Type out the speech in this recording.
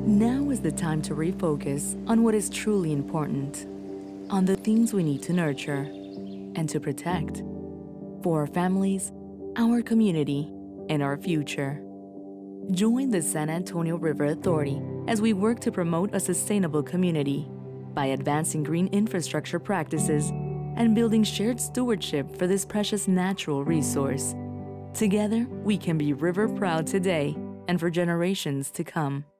Now is the time to refocus on what is truly important, on the things we need to nurture and to protect for our families, our community, and our future. Join the San Antonio River Authority as we work to promote a sustainable community by advancing green infrastructure practices and building shared stewardship for this precious natural resource. Together, we can be river proud today and for generations to come.